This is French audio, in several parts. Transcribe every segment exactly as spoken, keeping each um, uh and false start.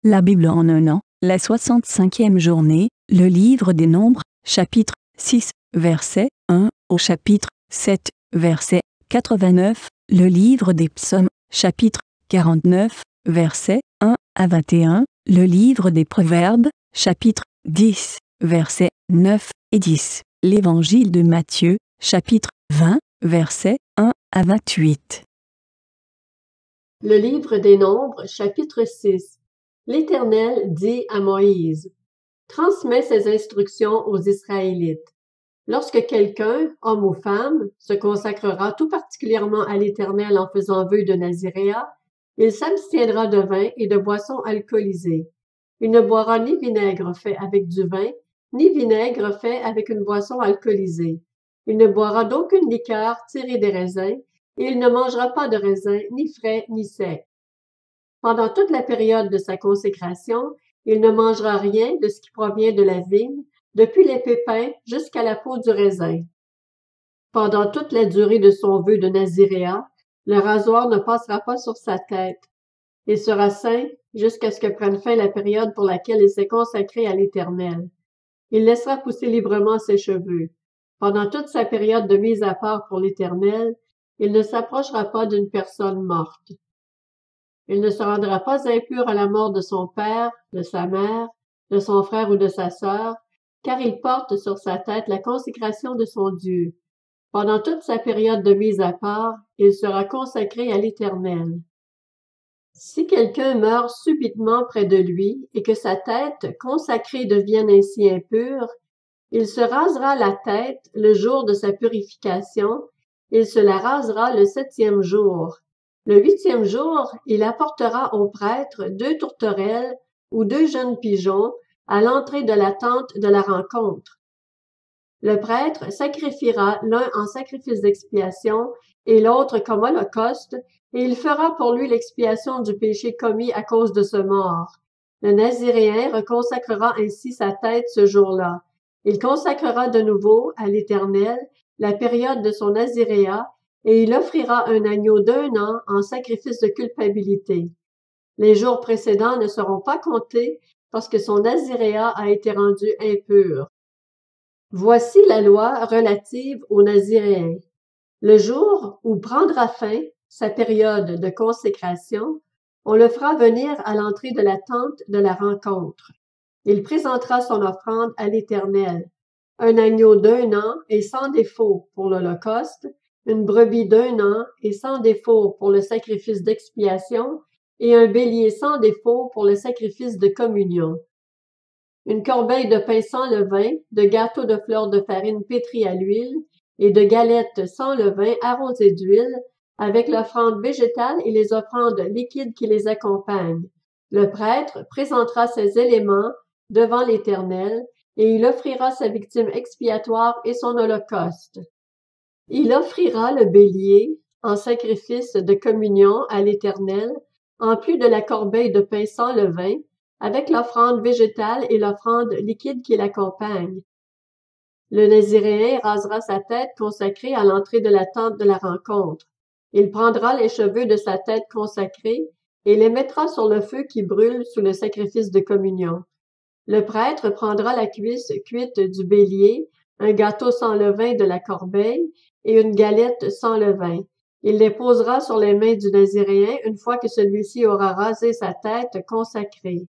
La Bible en un an, la soixante-cinquième journée, le livre des Nombres, chapitre six, verset un au chapitre sept, verset quatre-vingt-neuf, le livre des Psaumes, chapitre quarante-neuf, verset un à vingt et un, le livre des Proverbes, chapitre dix, versets neuf et dix, l'évangile de Matthieu, chapitre vingt, versets un à vingt-huit. Le livre des Nombres, chapitre six. L'Éternel dit à Moïse: transmets ces instructions aux Israélites. Lorsque quelqu'un, homme ou femme, se consacrera tout particulièrement à l'Éternel en faisant vœu de Naziréa, il s'abstiendra de vin et de boissons alcoolisées. Il ne boira ni vinaigre fait avec du vin, ni vinaigre fait avec une boisson alcoolisée. Il ne boira d'aucune liqueur tirée des raisins, et il ne mangera pas de raisins, ni frais, ni secs. Pendant toute la période de sa consécration, il ne mangera rien de ce qui provient de la vigne, depuis les pépins jusqu'à la peau du raisin. Pendant toute la durée de son vœu de Naziréa, le rasoir ne passera pas sur sa tête. Il sera saint jusqu'à ce que prenne fin la période pour laquelle il s'est consacré à l'Éternel. Il laissera pousser librement ses cheveux. Pendant toute sa période de mise à part pour l'Éternel, il ne s'approchera pas d'une personne morte. Il ne se rendra pas impur à la mort de son père, de sa mère, de son frère ou de sa sœur, car il porte sur sa tête la consécration de son Dieu. Pendant toute sa période de mise à part, il sera consacré à l'Éternel. Si quelqu'un meurt subitement près de lui et que sa tête consacrée devienne ainsi impure, il se rasera la tête le jour de sa purification, il se la rasera le septième jour. Le huitième jour, il apportera au prêtre deux tourterelles ou deux jeunes pigeons à l'entrée de la tente de la rencontre. Le prêtre sacrifiera l'un en sacrifice d'expiation et l'autre comme holocauste, et il fera pour lui l'expiation du péché commis à cause de ce mort. Le Naziréen reconsacrera ainsi sa tête ce jour-là. Il consacrera de nouveau à l'Éternel la période de son Naziréa, et il offrira un agneau d'un an en sacrifice de culpabilité. Les jours précédents ne seront pas comptés parce que son Naziréa a été rendu impur. Voici la loi relative aux Naziréens. Le jour où prendra fin sa période de consécration, on le fera venir à l'entrée de la tente de la rencontre. Il présentera son offrande à l'Éternel, un agneau d'un an et sans défaut pour l'holocauste, une brebis d'un an et sans défaut pour le sacrifice d'expiation, et un bélier sans défaut pour le sacrifice de communion. Une corbeille de pain sans levain, de gâteaux de fleurs de farine pétris à l'huile, et de galettes sans levain arrosées d'huile, avec l'offrande végétale et les offrandes liquides qui les accompagnent. Le prêtre présentera ces éléments devant l'Éternel, et il offrira sa victime expiatoire et son holocauste. Il offrira le bélier en sacrifice de communion à l'Éternel, en plus de la corbeille de pain sans levain, avec l'offrande végétale et l'offrande liquide qui l'accompagne. Le Naziréen rasera sa tête consacrée à l'entrée de la tente de la rencontre. Il prendra les cheveux de sa tête consacrée et les mettra sur le feu qui brûle sous le sacrifice de communion. Le prêtre prendra la cuisse cuite du bélier, un gâteau sans levain de la corbeille et une galette sans levain. Il les posera sur les mains du Naziréen une fois que celui-ci aura rasé sa tête consacrée.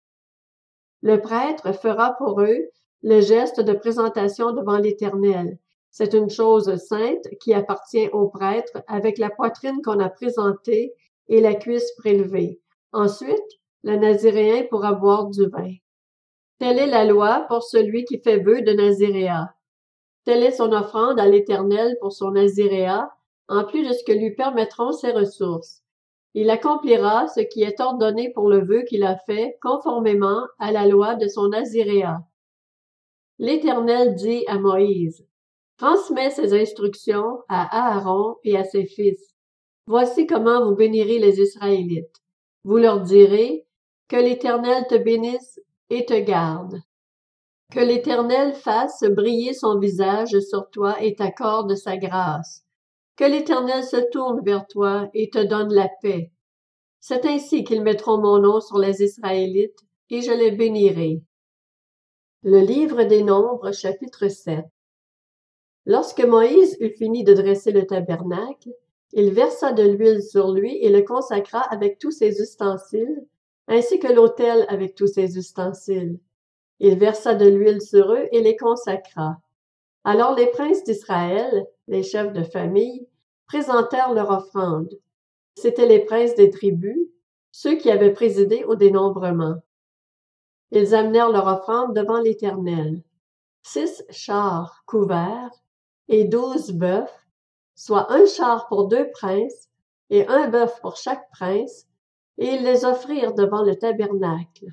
Le prêtre fera pour eux le geste de présentation devant l'Éternel. C'est une chose sainte qui appartient au prêtre avec la poitrine qu'on a présentée et la cuisse prélevée. Ensuite, le Naziréen pourra boire du vin. Telle est la loi pour celui qui fait vœu de Naziréa. Telle est son offrande à l'Éternel pour son Naziréa, en plus de ce que lui permettront ses ressources. Il accomplira ce qui est ordonné pour le vœu qu'il a fait conformément à la loi de son Naziréa. L'Éternel dit à Moïse: transmets ces instructions à Aaron et à ses fils. Voici comment vous bénirez les Israélites. Vous leur direz: que l'Éternel te bénisse et te garde. Que l'Éternel fasse briller son visage sur toi et t'accorde sa grâce. Que l'Éternel se tourne vers toi et te donne la paix. C'est ainsi qu'ils mettront mon nom sur les Israélites, et je les bénirai. Le livre des Nombres, chapitre sept. Lorsque Moïse eut fini de dresser le tabernacle, il versa de l'huile sur lui et le consacra avec tous ses ustensiles, ainsi que l'autel avec tous ses ustensiles. Il versa de l'huile sur eux et les consacra. Alors les princes d'Israël, les chefs de famille, présentèrent leur offrande. C'étaient les princes des tribus, ceux qui avaient présidé au dénombrement. Ils amenèrent leur offrande devant l'Éternel. Six chars couverts et douze bœufs, soit un char pour deux princes et un bœuf pour chaque prince, et ils les offrirent devant le tabernacle.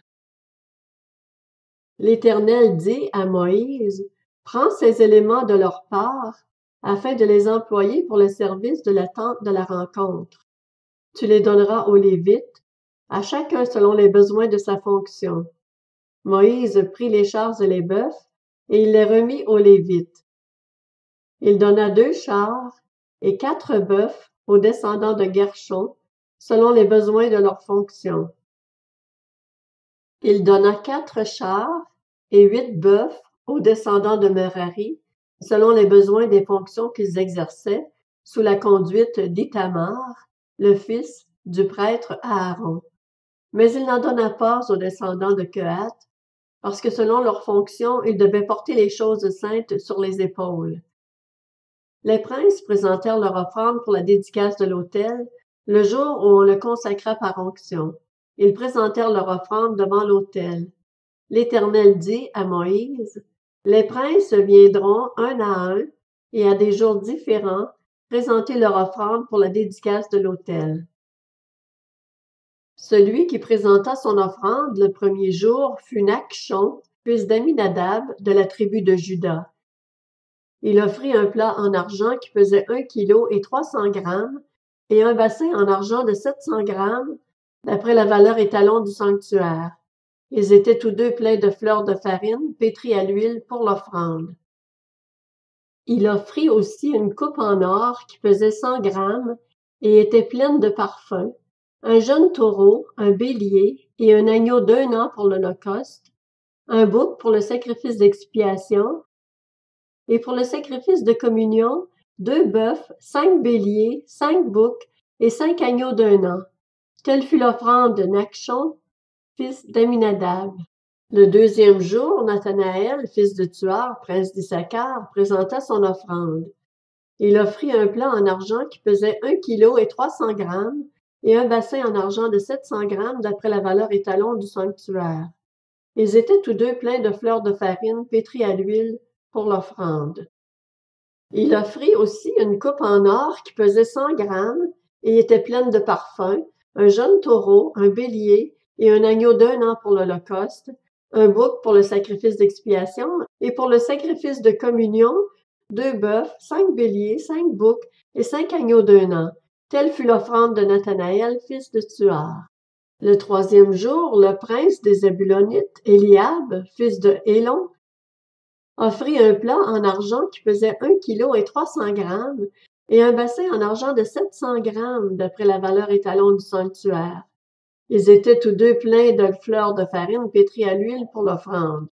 L'Éternel dit à Moïse, « Prends ces éléments de leur part, afin de les employer pour le service de la tente de la rencontre. Tu les donneras aux Lévites, à chacun selon les besoins de sa fonction. » Moïse prit les chars et les bœufs, et il les remit aux Lévites. Il donna deux chars et quatre bœufs aux descendants de Gershon, selon les besoins de leur fonction. Il donna quatre chars et huit bœufs aux descendants de Merari, selon les besoins des fonctions qu'ils exerçaient, sous la conduite d'Ithamar, le fils du prêtre Aaron. Mais il n'en donna pas aux descendants de Kehath, parce que selon leur fonction, ils devaient porter les choses saintes sur les épaules. Les princes présentèrent leur offrande pour la dédicace de l'autel, le jour où on le consacra par onction. Ils présentèrent leur offrande devant l'autel. L'Éternel dit à Moïse, « Les princes viendront un à un, et à des jours différents, présenter leur offrande pour la dédicace de l'autel. » Celui qui présenta son offrande le premier jour fut Nachshon, fils d'Aminadab, de la tribu de Juda. Il offrit un plat en argent qui pesait un kilo et trois cents grammes, et un bassin en argent de sept cents grammes, d'après la valeur étalon du sanctuaire. Ils étaient tous deux pleins de fleurs de farine, pétries à l'huile pour l'offrande. Il offrit aussi une coupe en or qui pesait cent grammes et était pleine de parfums, un jeune taureau, un bélier et un agneau d'un an pour l'holocauste, un bouc pour le sacrifice d'expiation, et pour le sacrifice de communion, deux bœufs, cinq béliers, cinq boucs et cinq agneaux d'un an. Telle fut l'offrande de Nachshon, fils d'Aminadab. Le deuxième jour, Nathanaël, fils de Tuar, prince d'Issachar, présenta son offrande. Il offrit un plat en argent qui pesait un kilo et trois cents grammes, et un bassin en argent de sept cents grammes d'après la valeur étalon du sanctuaire. Ils étaient tous deux pleins de fleurs de farine pétries à l'huile pour l'offrande. Il offrit aussi une coupe en or qui pesait cent grammes et était pleine de parfums, un jeune taureau, un bélier et un agneau d'un an pour l'holocauste, un bouc pour le sacrifice d'expiation et pour le sacrifice de communion, deux bœufs, cinq béliers, cinq boucs et cinq agneaux d'un an. Telle fut l'offrande de Nathanaël, fils de Tuar. Le troisième jour, le prince des Zébulonites, Éliab, fils de Hélon, offrit un plat en argent qui pesait un kilo et trois cents grammes et un bassin en argent de sept cents grammes d'après la valeur étalon du sanctuaire. Ils étaient tous deux pleins de fleurs de farine pétries à l'huile pour l'offrande.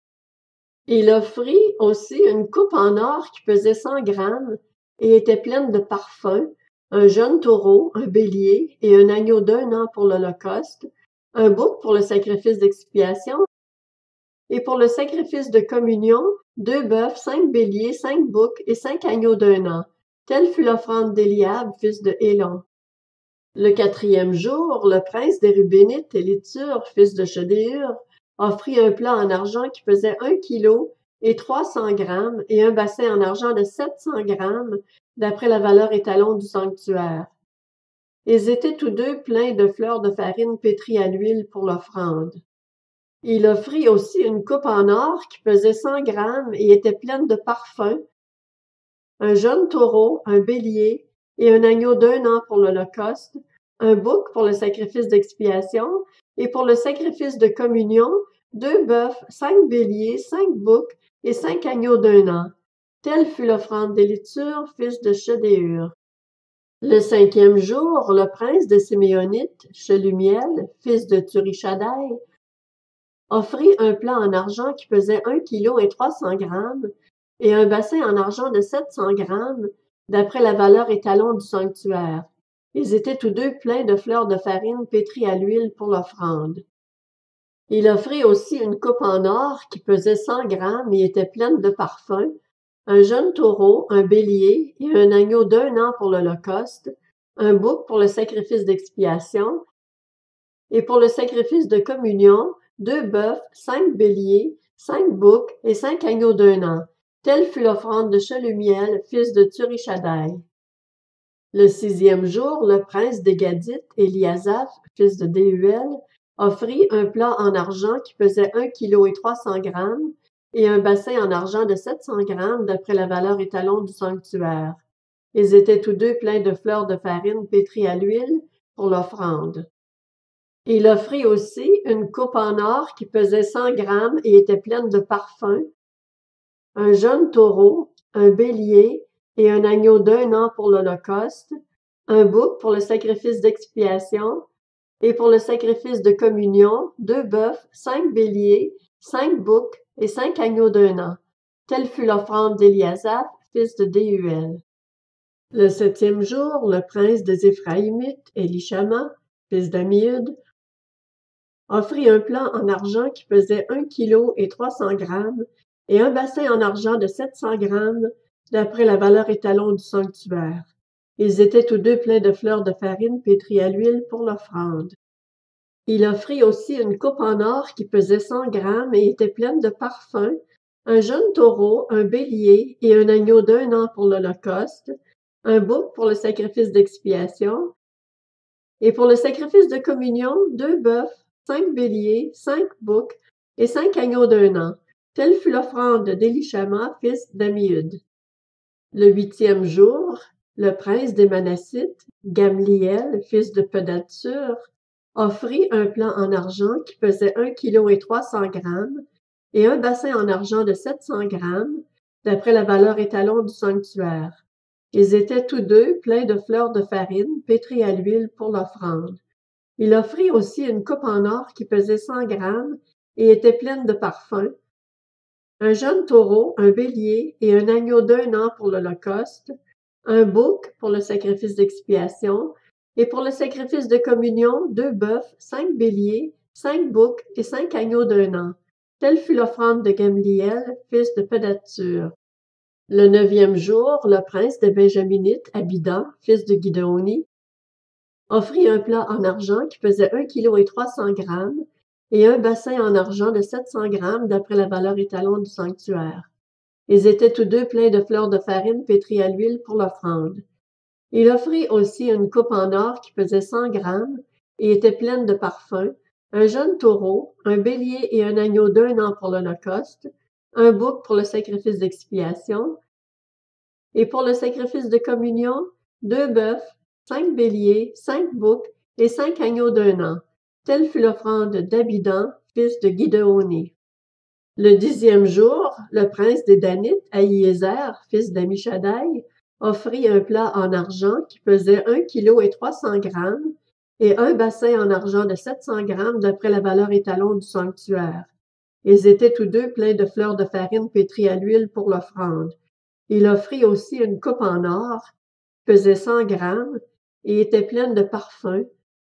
Il offrit aussi une coupe en or qui pesait cent grammes et était pleine de parfums, un jeune taureau, un bélier et un agneau d'un an pour l'holocauste, un bouc pour le sacrifice d'expiation et pour le sacrifice de communion, deux bœufs, cinq béliers, cinq boucs et cinq agneaux d'un an. Telle fut l'offrande d'Éliab, fils de Hélon. Le quatrième jour, le prince des Rubénites, Élitsur, fils de Shedéur, offrit un plat en argent qui pesait un kilo et trois cents grammes et un bassin en argent de sept cents grammes d'après la valeur étalon du sanctuaire. Ils étaient tous deux pleins de fleurs de farine pétries à l'huile pour l'offrande. Il offrit aussi une coupe en or qui pesait cent grammes et était pleine de parfums, un jeune taureau, un bélier et un agneau d'un an pour l'holocauste, un bouc pour le sacrifice d'expiation et pour le sacrifice de communion, deux bœufs, cinq béliers, cinq boucs et cinq agneaux d'un an. Telle fut l'offrande d'Élitsur, fils de Shedéur. Le cinquième jour, le prince de Siméonite, Shelumiel, fils de Turishadai, offrit un plat en argent qui pesait un kilo et trois cents grammes et un bassin en argent de sept cents grammes, d'après la valeur étalon du sanctuaire. Ils étaient tous deux pleins de fleurs de farine pétries à l'huile pour l'offrande. Il offrit aussi une coupe en or qui pesait cent grammes et était pleine de parfums, un jeune taureau, un bélier et un agneau d'un an pour l'holocauste, un bouc pour le sacrifice d'expiation, et pour le sacrifice de communion, deux bœufs, cinq béliers, cinq boucs et cinq agneaux d'un an. Telle fut l'offrande de Shelumiel, fils de Tsurishaddaï. Le sixième jour, le prince des Gadites, Éliasaph, fils de Déhuel, offrit un plat en argent qui pesait un kilo et trois cents grammes et un bassin en argent de sept cents grammes d'après la valeur étalon du sanctuaire. Ils étaient tous deux pleins de fleurs de farine pétries à l'huile pour l'offrande. Il offrit aussi une coupe en or qui pesait cent grammes et était pleine de parfums, un jeune taureau, un bélier et un agneau d'un an pour l'holocauste, un bouc pour le sacrifice d'expiation, et pour le sacrifice de communion, deux bœufs, cinq béliers, cinq boucs et cinq agneaux d'un an. Telle fut l'offrande d'Éliasaph, fils de Déhuel. Le septième jour, le prince des Éphraïmites, Élishama, fils d'Ammiud, offrit un plat en argent qui pesait un kilo et trois cents grammes et un bassin en argent de sept cents grammes, d'après la valeur étalon du sanctuaire. Ils étaient tous deux pleins de fleurs de farine pétries à l'huile pour l'offrande. Il offrit aussi une coupe en or qui pesait cent grammes et était pleine de parfums, un jeune taureau, un bélier et un agneau d'un an pour l'holocauste, un bouc pour le sacrifice d'expiation, et pour le sacrifice de communion, deux bœufs, cinq béliers, cinq boucs et cinq agneaux d'un an. Telle fut l'offrande d'Élishama, fils d'Ammiud. Le huitième jour, le prince des Manassites, Gamliel, fils de Pedatsur, offrit un plat en argent qui pesait un kilo et trois cents grammes et un bassin en argent de sept cents grammes, d'après la valeur étalon du sanctuaire. Ils étaient tous deux pleins de fleurs de farine pétries à l'huile pour l'offrande. Il offrit aussi une coupe en or qui pesait cent grammes et était pleine de parfums, un jeune taureau, un bélier et un agneau d'un an pour l'holocauste, un bouc pour le sacrifice d'expiation, et pour le sacrifice de communion, deux bœufs, cinq béliers, cinq boucs et cinq agneaux d'un an. Telle fut l'offrande de Gamliel, fils de Pedatsur. Le neuvième jour, le prince des Benjaminites, Abidan, fils de Guidéoni, offrit un plat en argent qui pesait un kilo et trois cents grammes et un bassin en argent de sept cents grammes d'après la valeur étalon du sanctuaire. Ils étaient tous deux pleins de fleurs de farine pétries à l'huile pour l'offrande. Il offrit aussi une coupe en or qui pesait cent grammes et était pleine de parfums, un jeune taureau, un bélier et un agneau d'un an pour l'holocauste, un bouc pour le sacrifice d'expiation, et pour le sacrifice de communion, deux bœufs, cinq béliers, cinq boucs et cinq agneaux d'un an. Telle fut l'offrande d'Abidan, fils de Guidéoni. Le dixième jour, le prince des Danites, Ahiézer, fils d'Amishadaï, offrit un plat en argent qui pesait un kilo et trois cents grammes et un bassin en argent de sept cents grammes d'après la valeur étalon du sanctuaire. Ils étaient tous deux pleins de fleurs de farine pétries à l'huile pour l'offrande. Il offrit aussi une coupe en or, qui pesait cent grammes et était pleine de parfums,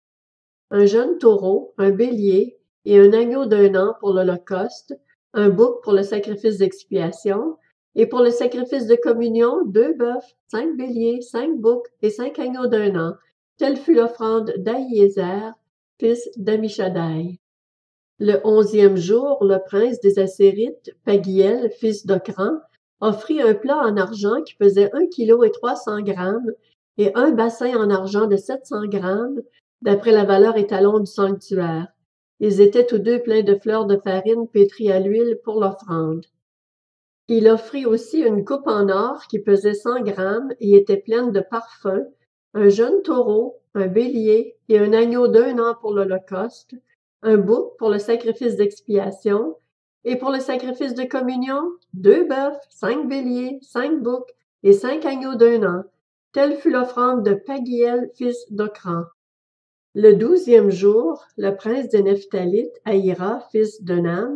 un jeune taureau, un bélier et un agneau d'un an pour l'holocauste, un bouc pour le sacrifice d'expiation, et pour le sacrifice de communion, deux bœufs, cinq béliers, cinq boucs et cinq agneaux d'un an. Telle fut l'offrande d'Ahiézer, fils d'Amishadaï. Le onzième jour, le prince des Assérites, Pagiel, fils d'Ocran, offrit un plat en argent qui pesait un kilo et trois cents grammes et un bassin en argent de sept cents grammes, d'après la valeur étalon du sanctuaire. Ils étaient tous deux pleins de fleurs de farine pétries à l'huile pour l'offrande. Il offrit aussi une coupe en or qui pesait cent grammes et était pleine de parfums, un jeune taureau, un bélier et un agneau d'un an pour l'holocauste, un bouc pour le sacrifice d'expiation, et pour le sacrifice de communion, deux bœufs, cinq béliers, cinq boucs et cinq agneaux d'un an. Telle fut l'offrande de Pagiel, fils d'Ocran. Le douzième jour, le prince de Nephthalite, Ahira, fils d'Onan,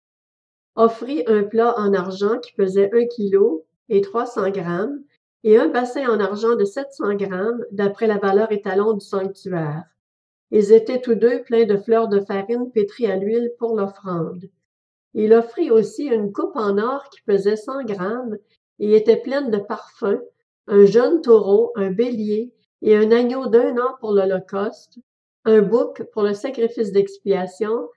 offrit un plat en argent qui pesait un kilo et trois cents grammes, et un bassin en argent de sept cents grammes, d'après la valeur étalon du sanctuaire. Ils étaient tous deux pleins de fleurs de farine pétries à l'huile pour l'offrande. Il offrit aussi une coupe en or qui pesait cent grammes et était pleine de parfums, un jeune taureau, un bélier et un agneau d'un an pour l'holocauste, un bouc pour le sacrifice d'expiation,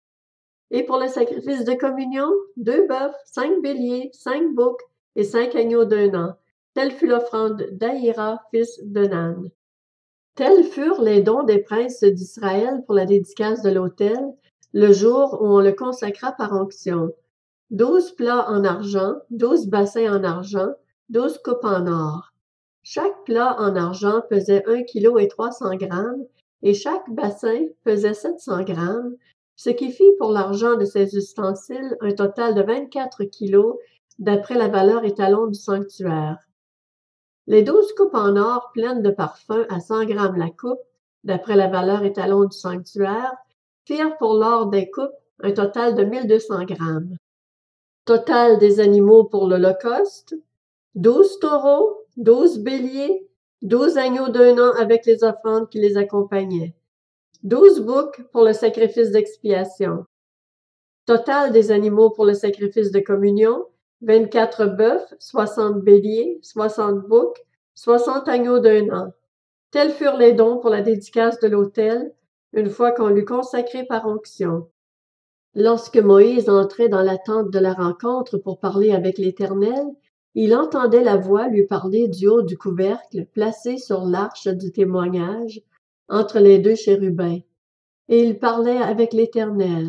et pour le sacrifice de communion, deux bœufs, cinq béliers, cinq boucs et cinq agneaux d'un an. Telle fut l'offrande d'Ahira, fils d'Onan. Tels furent les dons des princes d'Israël pour la dédicace de l'autel, le jour où on le consacra par onction. Douze plats en argent, douze bassins en argent, douze coupes en or. Chaque plat en argent pesait un kilo et trois cents grammes, et chaque bassin pesait sept cents grammes, ce qui fit pour l'argent de ces ustensiles un total de vingt-quatre kilos, d'après la valeur étalon du sanctuaire. Les douze coupes en or pleines de parfums à cent grammes la coupe, d'après la valeur étalon du sanctuaire, firent pour l'or des coupes un total de mille deux cents grammes. Total des animaux pour l'holocauste, douze taureaux, douze béliers, douze agneaux d'un an avec les offrandes qui les accompagnaient, douze boucs pour le sacrifice d'expiation. Total des animaux pour le sacrifice de communion, vingt-quatre bœufs, soixante béliers, soixante boucs, soixante agneaux d'un an. Tels furent les dons pour la dédicace de l'autel, une fois qu'on l'eut consacré par onction. Lorsque Moïse entrait dans la tente de la rencontre pour parler avec l'Éternel, il entendait la voix lui parler du haut du couvercle placé sur l'arche du témoignage, entre les deux chérubins. Et il parlait avec l'Éternel.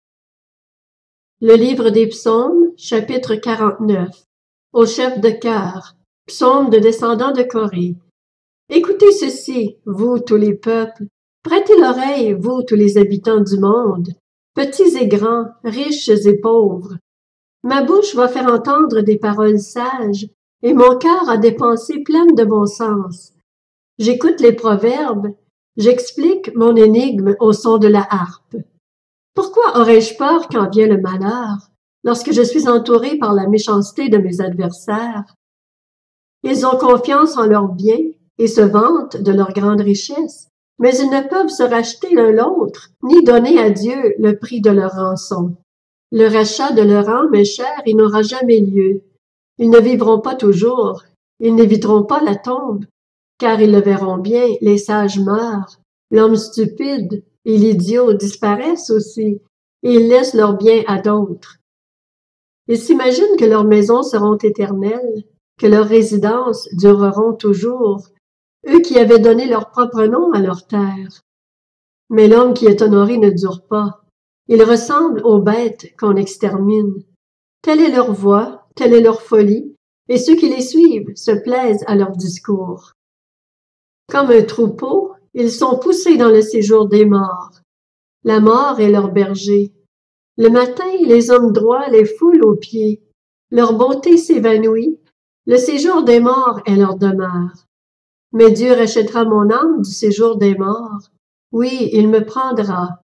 Le livre des psaumes, chapitre quarante-neuf. Au chef de chœur, psaume de descendants de Corée. Écoutez ceci, vous tous les peuples, prêtez l'oreille, vous tous les habitants du monde, petits et grands, riches et pauvres. Ma bouche va faire entendre des paroles sages, et mon cœur a des pensées pleines de bon sens. J'écoute les proverbes, j'explique mon énigme au son de la harpe. Pourquoi aurais-je peur quand vient le malheur, lorsque je suis entouré par la méchanceté de mes adversaires? Ils ont confiance en leurs biens et se vantent de leur grande richesse, mais ils ne peuvent se racheter l'un l'autre, ni donner à Dieu le prix de leur rançon. Le rachat de leur âme est cher et n'aura jamais lieu. Ils ne vivront pas toujours, ils n'éviteront pas la tombe, car ils le verront bien, les sages meurent, l'homme stupide et l'idiot disparaissent aussi, et ils laissent leurs biens à d'autres. Ils s'imaginent que leurs maisons seront éternelles, que leurs résidences dureront toujours, eux qui avaient donné leur propre nom à leur terre. Mais l'homme qui est honoré ne dure pas. Ils ressemblent aux bêtes qu'on extermine. Telle est leur voix, telle est leur folie, et ceux qui les suivent se plaisent à leur discours. Comme un troupeau, ils sont poussés dans le séjour des morts. La mort est leur berger. Le matin, les hommes droits les foulent aux pieds. Leur beauté s'évanouit. Le séjour des morts est leur demeure. Mais Dieu rachètera mon âme du séjour des morts. Oui, il me prendra.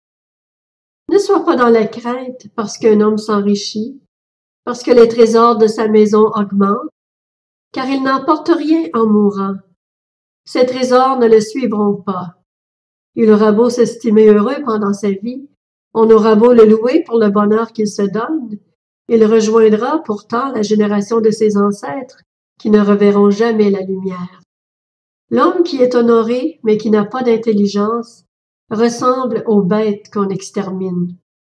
Ne sois pas dans la crainte parce qu'un homme s'enrichit, parce que les trésors de sa maison augmentent, car il n'emporte rien en mourant. Ses trésors ne le suivront pas. Il aura beau s'estimer heureux pendant sa vie, on aura beau le louer pour le bonheur qu'il se donne, il rejoindra pourtant la génération de ses ancêtres qui ne reverront jamais la lumière. L'homme qui est honoré mais qui n'a pas d'intelligence ressemble aux bêtes qu'on extermine.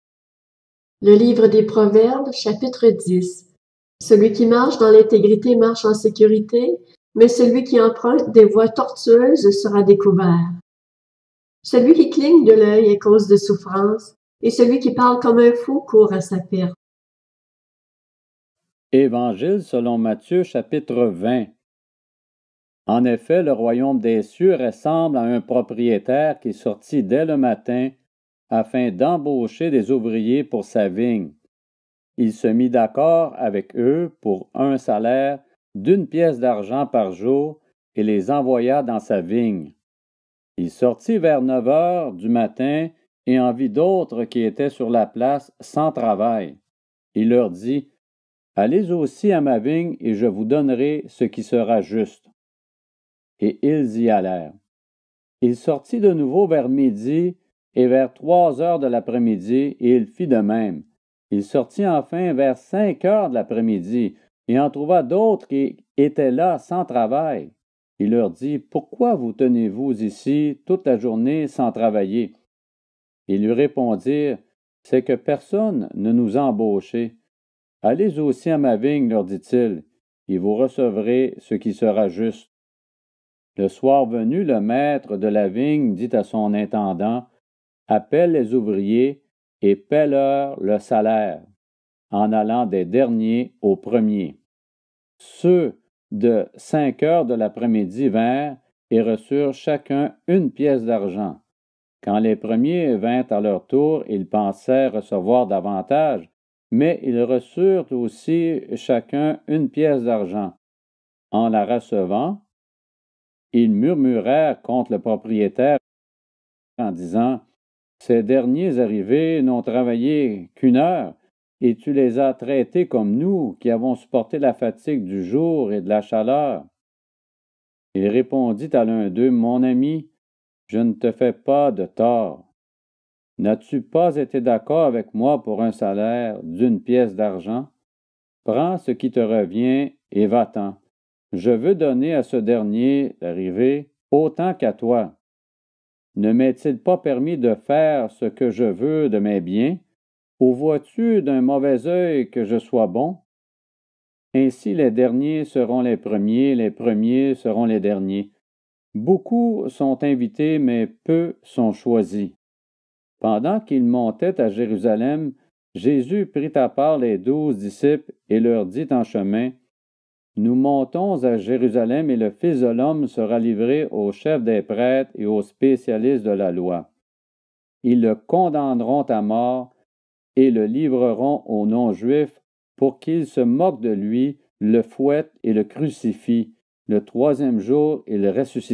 Le livre des Proverbes, chapitre dix. Celui qui marche dans l'intégrité marche en sécurité, mais celui qui emprunte des voies tortueuses sera découvert. Celui qui cligne de l'œil est cause de souffrance, et celui qui parle comme un fou court à sa perte. Évangile selon Matthieu, chapitre vingt. En effet, le royaume des cieux ressemble à un propriétaire qui sortit dès le matin afin d'embaucher des ouvriers pour sa vigne. Il se mit d'accord avec eux pour un salaire d'une pièce d'argent par jour et les envoya dans sa vigne. Il sortit vers neuf heures du matin et en vit d'autres qui étaient sur la place sans travail. Il leur dit, « Allez aussi à ma vigne et je vous donnerai ce qui sera juste. » Et ils y allèrent. Il sortit de nouveau vers midi et vers trois heures de l'après-midi, et il fit de même. Il sortit enfin vers cinq heures de l'après-midi, et en trouva d'autres qui étaient là sans travail. Il leur dit, « Pourquoi vous tenez-vous ici toute la journée sans travailler? » Ils lui répondirent, « C'est que personne ne nous a embauchés. » « Allez aussi à ma vigne, leur dit-il, et vous recevrez ce qui sera juste. » Le soir venu, le maître de la vigne dit à son intendant, « Appelle les ouvriers et paie-leur le salaire, en allant des derniers aux premiers. » Ceux de cinq heures de l'après-midi vinrent et reçurent chacun une pièce d'argent. Quand les premiers vinrent à leur tour, ils pensaient recevoir davantage, mais ils reçurent aussi chacun une pièce d'argent. En la recevant, ils murmurèrent contre le propriétaire en disant, « Ces derniers arrivés n'ont travaillé qu'une heure, et tu les as traités comme nous, qui avons supporté la fatigue du jour et de la chaleur. » Il répondit à l'un d'eux, « Mon ami, je ne te fais pas de tort. N'as-tu pas été d'accord avec moi pour un salaire d'une pièce d'argent? Prends ce qui te revient et va-t'en. Je veux donner à ce dernier arrivé autant qu'à toi. Ne m'est-il pas permis de faire ce que je veux de mes biens? Ou vois-tu d'un mauvais œil que je sois bon? Ainsi les derniers seront les premiers, les premiers seront les derniers. Beaucoup sont invités, mais peu sont choisis. » Pendant qu'ils montaient à Jérusalem, Jésus prit à part les douze disciples et leur dit en chemin, « Nous montons à Jérusalem et le Fils de l'homme sera livré aux chefs des prêtres et aux spécialistes de la loi. Ils le condamneront à mort et le livreront aux non-juifs pour qu'ils se moquent de lui, le fouettent et le crucifient. Le troisième jour, il ressuscitera. »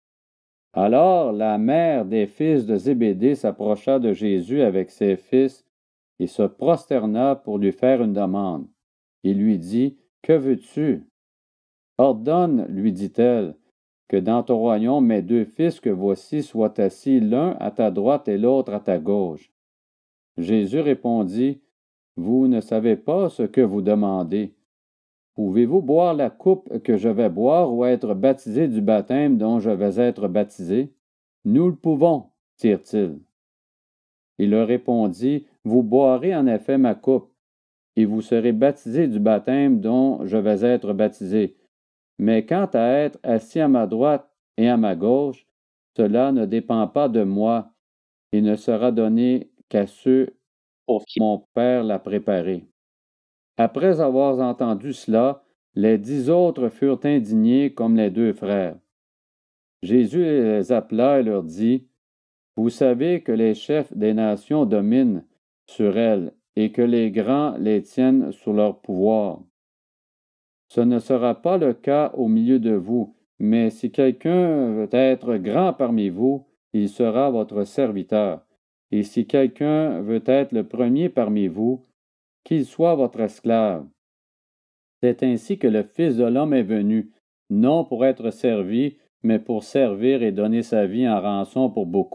Alors la mère des fils de Zébédée s'approcha de Jésus avec ses fils et se prosterna pour lui faire une demande. Il lui dit, « Que veux-tu? » « Ordonne, lui dit-elle, que dans ton royaume mes deux fils que voici soient assis l'un à ta droite et l'autre à ta gauche. » Jésus répondit, « Vous ne savez pas ce que vous demandez. Pouvez-vous boire la coupe que je vais boire ou être baptisé du baptême dont je vais être baptisé? » « Nous le pouvons, dirent-ils. Il leur répondit, « Vous boirez en effet ma coupe, et vous serez baptisés du baptême dont je vais être baptisé. Mais quant à être assis à ma droite et à ma gauche, cela ne dépend pas de moi et ne sera donné qu'à ceux pour qui mon Père l'a préparé. » Après avoir entendu cela, les dix autres furent indignés comme les deux frères. Jésus les appela et leur dit, « Vous savez que les chefs des nations dominent sur elles et que les grands les tiennent sous leur pouvoir. Ce ne sera pas le cas au milieu de vous, mais si quelqu'un veut être grand parmi vous, il sera votre serviteur. Et si quelqu'un veut être le premier parmi vous, qu'il soit votre esclave. C'est ainsi que le Fils de l'homme est venu, non pour être servi, mais pour servir et donner sa vie en rançon pour beaucoup. »